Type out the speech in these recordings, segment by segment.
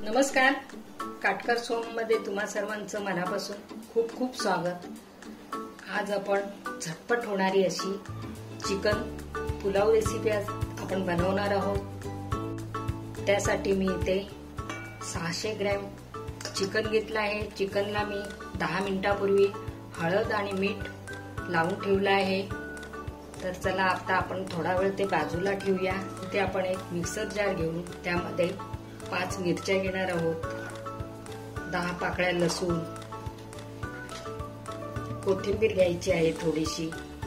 नमस्कार, काटकर सोममध्ये तुम्हा सर्वांचं मनापासून खूप खूप स्वागत। आज आपण झटपट होणारी अशी चिकन पुलाव रेसिपी आज आपण बनवणार आहोत। त्यासाठी मी इथे 600 ग्रॅम चिकन घेतला आहे। चिकनला मी 10 मिनिटांपूर्वी हळद आणि मीठ लावून ठेवलं आहे। तर चला आता आपण थोडा वेळ ते बाजूला ठेवूया। इथे आपण एक मिक्सर जार घेऊन त्यामध्ये 5 मिरच्या घेणार आहोत, 10 पाकळ्या लसूण, कोथिंबीर घ्यायची आहे थोडीशी,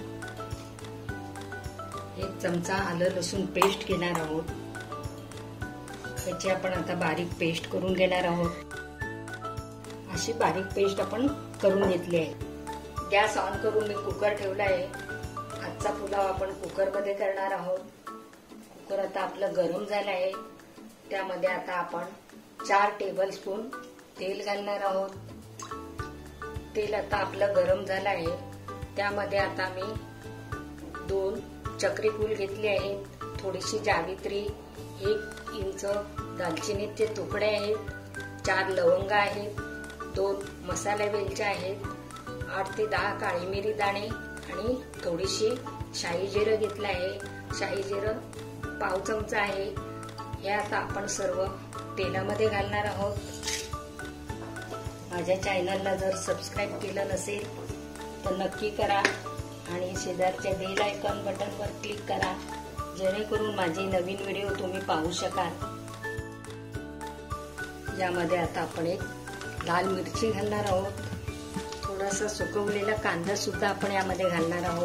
1 चमचा आलं लसूण पेस्ट घेणार आहोत। याची आपण आता बारीक पेस्ट करून घेणार आहोत। अशी बारीक पेस्ट आपण करून घेतली आहे। गॅस ऑन करून मी कुकर ठेवला आहे। आजचा पुलाव आपण कुकरमध्ये करणार आहोत। कुकर आता आपलं गरम झालं आहे। त्यामध्ये आता आपण 4 टेबलस्पून तेल घालणार आहोत। तेल आता आपलं गरम झालं आहे। त्यामध्ये आता मी 2 चक्री फूल घेतले आहेत, थोडीशी जावित्री, 1 इंच दालचिनीचे तुकडे आहेत, 4 लवंगा आहेत, 2 मसाला वेलच्या आहेत, 8 ते 10 काळी मिरी दाणे आणि थोडीशी शाही जिरं घेतलं आहे। शाही जिरं पाव चमचा आहे। हे आता आपण सर्व तेलामध्ये घालणार आहोत। माझ्या चॅनलला जर सबस्क्राईब केलं नसेल तर नक्की करा आणि शेजारच्या बेल आयकॉन बटनवर क्लिक करा, जेणेकरून माझे नवीन व्हिडिओ तुम्ही पाहू शकाल। यामध्ये आता आपण एक लाल मिरची घालणार आहोत। थोडासा सुकवलेला कांदा सुद्धा आपण यामध्ये घालणार आहोत।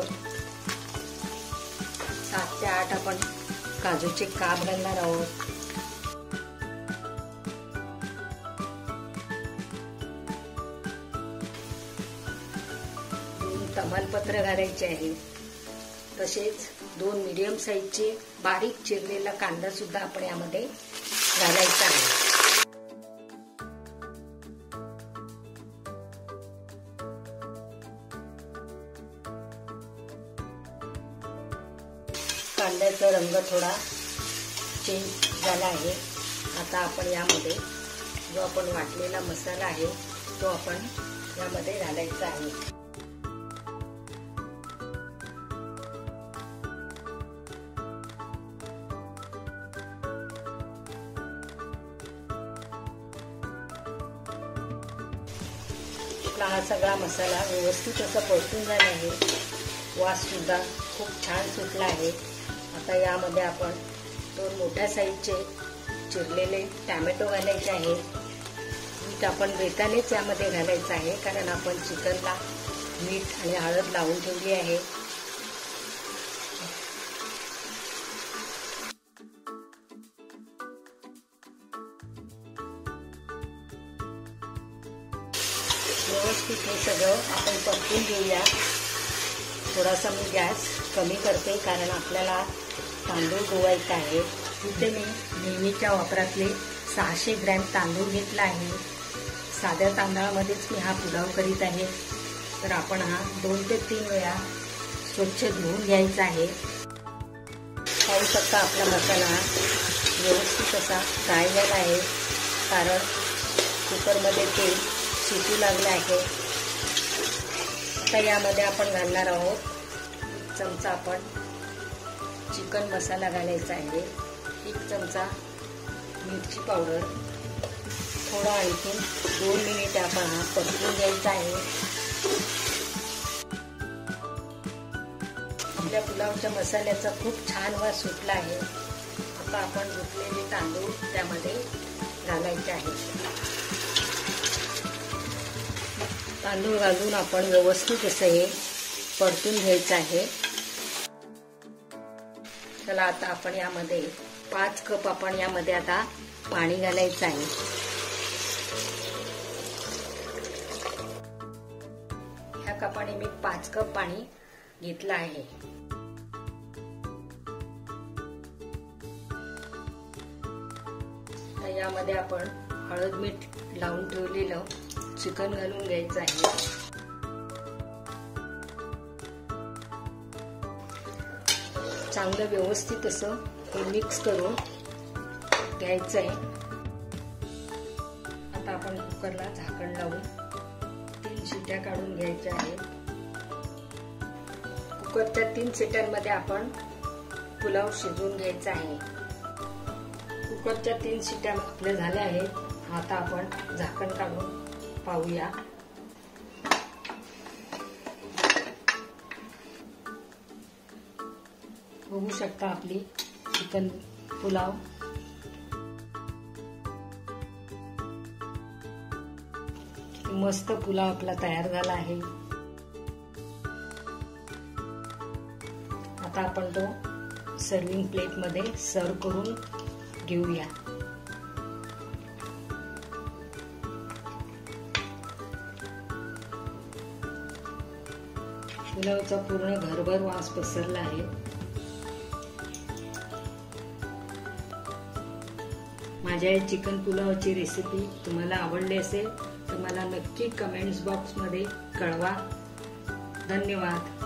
7 ते 8 आपण काजूचे काप घालणार आहोत। तमालपत्र घालायचे आहे। तसेच 2 मीडियम साईजचे बारीक चिरलेला कांदा सुद्धा आपण यामध्ये घालायचा आहे। कांद्याचा रंग थोडा चेंज झाला आहे। आता आपण यामध्ये जो आपण वाटलेला मसाला आहे तो आपण यामध्ये घालायचा आहे। हा सगळा मसाला व्यवस्थित असा परतून झाला आहे। वास सुद्धा खूप छान सुटला आहे। आता यामध्ये आपण 2 मोठ्या साईजचे चिरलेले टोमॅटो घालायचे आहेत। मीठ आपण बेतानेच यामध्ये घालायचं आहे, कारण आपण चिकनला मीठ आणि हळद लावून ठेवली आहे। व्यवस्थित हे सगळं आपण परतून घेऊया। थोडासा मी गॅस कमी करते, कारण आपल्याला तांदूळ धुवायचा आहे। इथे मी नेहमीच्या वापरातले 600 ग्रॅम तांदूळ घेतला आहे। साध्या तांदळामध्येच मी हा पुलाव करीत आहे। तर आपण हा 2 ते 3 वेळा स्वच्छ धुवून घ्यायचा आहे। पाहू शकता आपला मसाला व्यवस्थित असा फ्राय झाला आहे, कारण कुकरमध्ये तेल शिजू लागले आहे। आता यामध्ये आपण घालणार आहोत 1 चमचा आपण चिकन मसाला घालायचा आहे, 1 चमचा मिरची पावडर, थोडा आणखी 2 मिनिट आपण हा परतून घ्यायचा आहे। आपल्या पुलावच्या मसाल्याचा खूप छान वास सुटला आहे। आता आपण धुतलेले तांदूळ त्यामध्ये घालायचे आहेत। तांदूळ घालून आपण व्यवस्थित असं हे परतून घ्यायचं आहे। चला आता आपण यामध्ये 5 कप आपण यामध्ये आता पाणी घालायचं आहे। ह्या कपाने मी 5 कप पाणी घेतलं आहे। तर यामध्ये आपण हळद मीठ लावून ठेवलेलं चिकन घालून घ्यायचं आहे। चांगलं व्यवस्थित असं हे मिक्स करून घ्यायचं आहे। कुकरला झाकण लावून 3 शिट्या काढून घ्यायच्या आहेत. कुकरच्या 3 शिट्यांमध्ये आपण पुलाव शिजवून घ्यायचा आहे. कुकरच्या 3 शिट्या आपल्या झाल्या आहेत. आता आपण झाकण काढून पाहूया. बघू शकता आपली चिकन पुलाव मस्त पुलाव आपला तयार झाला आहे. आता आपण तो सर्विंग प्लेट मध्ये सर्व करून घेऊया. पुलावचा पूर्ण घरभर वास पसरला आहे. माझ्या या चिकन पुलावची रेसिपी तुम्हाला आवडली असेल तर मला नक्की कमेंट्स बॉक्स मध्ये कळवा. धन्यवाद.